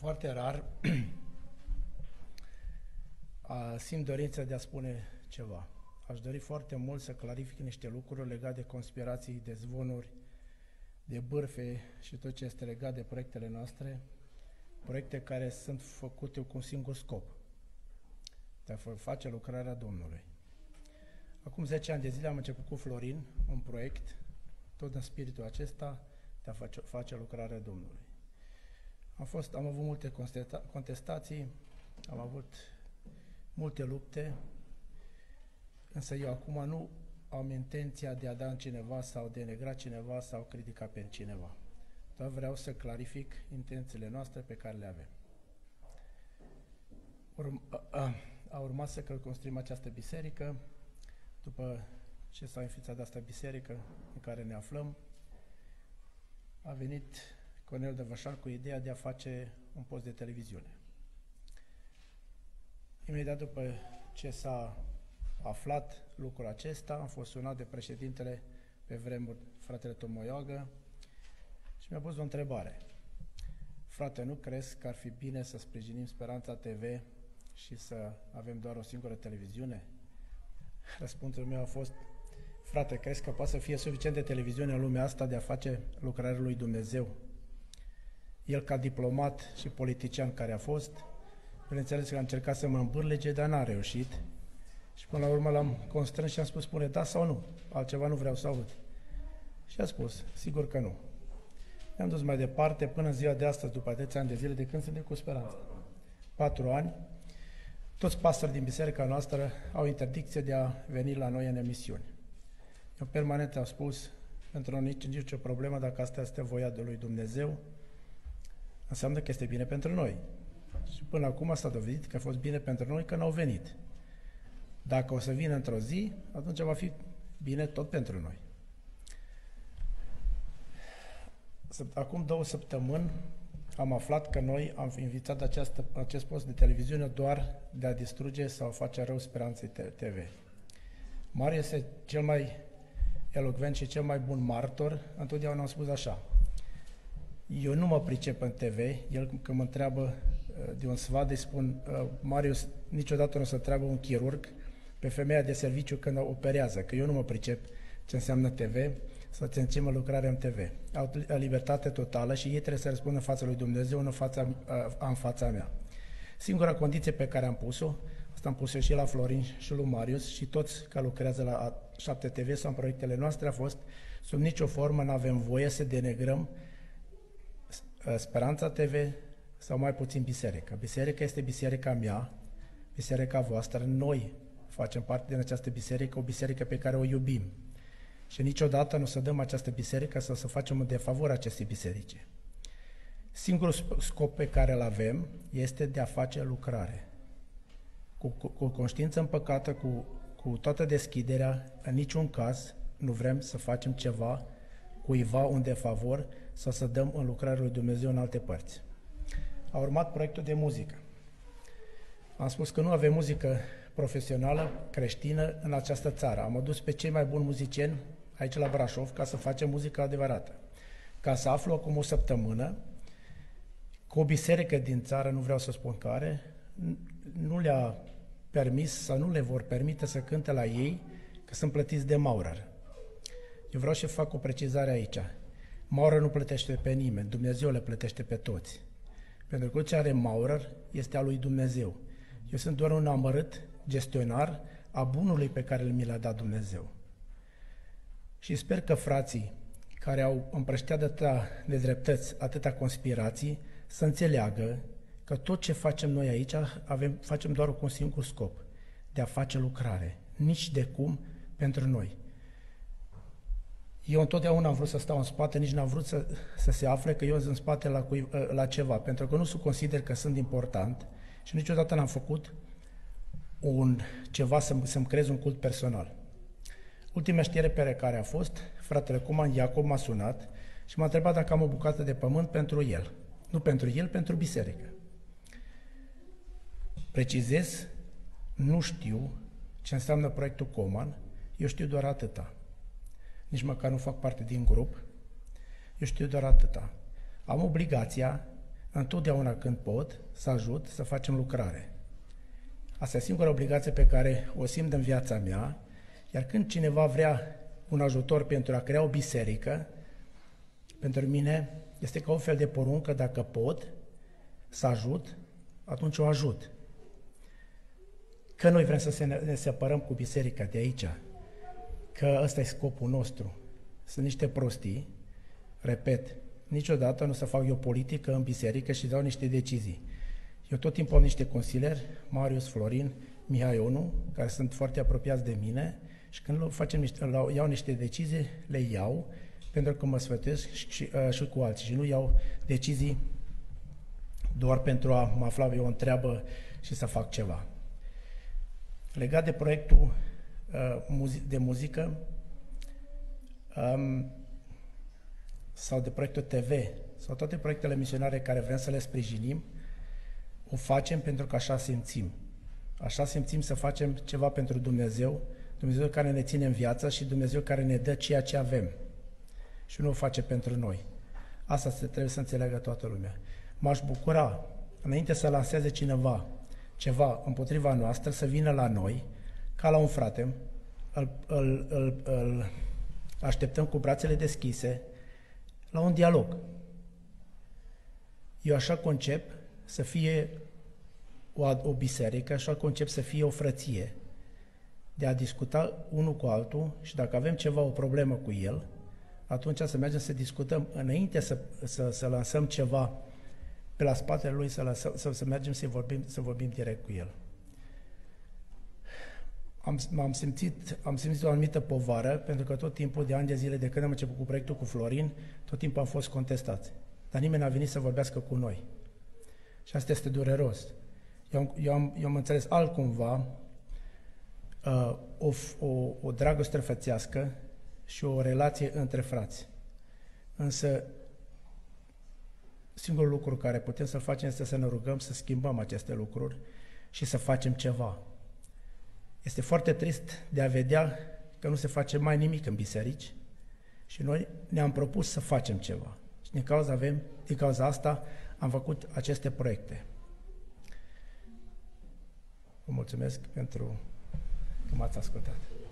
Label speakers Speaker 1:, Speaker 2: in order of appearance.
Speaker 1: Foarte rar simt dorința de a spune ceva. Aș dori foarte mult să clarific niște lucruri legate de conspirații, de zvonuri, de bârfe și tot ce este legat de proiectele noastre, proiecte care sunt făcute cu un singur scop, de a face lucrarea Domnului. Acum 10 ani de zile am început cu Florin un proiect, tot în spiritul acesta, de a face lucrarea Domnului. Am avut multe contestații, am avut multe lupte, însă eu acum nu am intenția de a da în cineva sau de a negra cineva sau critica pe cineva. Doar vreau să clarific intențiile noastre pe care le avem. A urmat să construim această biserică. După ce s-a înființat asta biserică în care ne aflăm, a venit Cornel Dăvășan cu ideea de a face un post de televiziune. Imediat după ce s-a aflat lucrul acesta, am fost sunat de președintele pe vremuri, fratele Tomoiogă, și mi-a pus o întrebare. Frate, nu crezi că ar fi bine să sprijinim Speranța TV și să avem doar o singură televiziune? Răspunsul meu a fost: frate, crezi că poate să fie suficient de televiziune în lumea asta de a face lucrarea lui Dumnezeu? El, ca diplomat și politician care a fost, bineînțeles că a încercat să mă îmbârlege, dar n-a reușit. Și până la urmă l-am constrâns și am spus: spune da sau nu, altceva nu vreau să aud. Și a spus: sigur că nu. Ne-am dus mai departe până în ziua de astăzi, după atâția ani de zile, de când suntem cu Speranța. 4 ani. Toți pastorii din biserica noastră au interdicție de a veni la noi în emisiuni. Eu permanent am spus: pentru nicio problemă, dacă asta este voia de lui Dumnezeu, înseamnă că este bine pentru noi. Și până acum s-a dovedit că a fost bine pentru noi că n-au venit. Dacă o să vină într-o zi, atunci va fi bine tot pentru noi. Acum 2 săptămâni am aflat că noi am invitat acest post de televiziune doar de a distruge sau face rău Speranței TV. Mariu este cel mai elocvent și cel mai bun martor. Întotdeauna am spus așa: eu nu mă pricep în TV. El, când mă întreabă de un sfat, îi spun: Marius, niciodată nu o să întreabă un chirurg pe femeia de serviciu când operează, că eu nu mă pricep ce înseamnă TV, să ținem lucrarea în TV. Au libertate totală și ei trebuie să răspundă în fața lui Dumnezeu, nu în fața mea. Singura condiție pe care am pus-o, asta am pus-o și la Florin și lui Marius și toți care lucrează la 7 TV sau în proiectele noastre, a fost: sub nicio formă nu avem voie să denegrăm Speranța TV sau mai puțin biserica. Biserica este biserica mea, biserica voastră. Noi facem parte din această biserică, o biserică pe care o iubim. Și niciodată nu o să dăm această biserică sau să facem un defavor acestei biserici. Singurul scop pe care îl avem este de a face lucrare. Cu conștiință împăcată, cu toată deschiderea, în niciun caz nu vrem să facem ceva cuiva un defavor sau să dăm în lucrarea lui Dumnezeu în alte părți. A urmat proiectul de muzică. Am spus că nu avem muzică profesională, creștină în această țară. Am adus pe cei mai buni muzicieni aici la Brașov ca să facem muzică adevărată. Ca să aflu acum o săptămână că o biserică din țară, nu vreau să spun care, nu le-a permis sau nu le vor permite să cânte la ei, că sunt plătiți de Maurer. Eu vreau să fac o precizare aici. Maurer nu plătește pe nimeni, Dumnezeu le plătește pe toți. Pentru că ce are Maurer este a lui Dumnezeu. Eu sunt doar un amărât gestionar a bunului pe care mi l-a dat Dumnezeu. Și sper că frații care au împrăștiat de atâta nedreptăți, atâta conspirații, să înțeleagă că tot ce facem noi aici facem doar cu un singur scop, de a face lucrare, nici de cum pentru noi. Eu întotdeauna am vrut să stau în spate, nici n-am vrut să se afle că eu sunt în spate la ceva, pentru că nu consider că sunt important și niciodată n-am făcut ceva să-mi creez un cult personal. Ultima știre pe care a fost, fratele Cuman Iacob m-a sunat și m-a întrebat dacă am o bucată de pământ pentru el. Nu pentru el, pentru biserică. Precizez, nu știu ce înseamnă proiectul Coman, eu știu doar atâta. Nici măcar nu fac parte din grup, eu știu doar atâta. Am obligația întotdeauna când pot, să ajut, să facem lucrare. Asta e singura obligație pe care o simt în viața mea, iar când cineva vrea un ajutor pentru a crea o biserică, pentru mine este ca un fel de poruncă, dacă pot să ajut, atunci o ajut. Că noi vrem să ne separăm cu biserica de aici, că ăsta e scopul nostru. Sunt niște prostii, repet, niciodată nu să fac eu politică în biserică și dau niște decizii. Eu tot timpul am niște consilieri, Marius, Florin, Mihai Onu, care sunt foarte apropiați de mine și când iau niște decizii, le iau pentru că mă sfătuiesc și cu alții și nu iau decizii doar pentru a mă afla eu în treabă și să fac ceva. Legat de proiectul de muzică sau de proiectul TV sau toate proiectele misionare care vrem să le sprijinim, o facem pentru că așa simțim. Așa simțim să facem ceva pentru Dumnezeu, Dumnezeu care ne ține în viață și Dumnezeu care ne dă ceea ce avem. Și nu o face pentru noi. Asta trebuie să înțeleagă toată lumea. M-aș bucura, înainte să lanseze cineva ceva împotriva noastră, să vină la noi, ca la un frate, îl așteptăm cu brațele deschise, la un dialog. Eu așa concep să fie o biserică, așa concep să fie o frăție, de a discuta unul cu altul și dacă avem ceva, o problemă cu el, atunci să mergem să discutăm, înainte să lansăm ceva pe la spatele lui, să mergem să vorbim direct cu el. Am simțit o anumită povară, pentru că tot timpul, de ani de zile, de când am început cu proiectul cu Florin, tot timpul am fost contestați. Dar nimeni n-a venit să vorbească cu noi. Și asta este dureros. Eu am înțeles altcumva o dragoste frățească și o relație între frați. Însă, singurul lucru care putem să-l facem este să ne rugăm să schimbăm aceste lucruri și să facem ceva. Este foarte trist de a vedea că nu se face mai nimic în biserici și noi ne-am propus să facem ceva. Și din cauza asta am făcut aceste proiecte. Vă mulțumesc pentru că m-ați ascultat.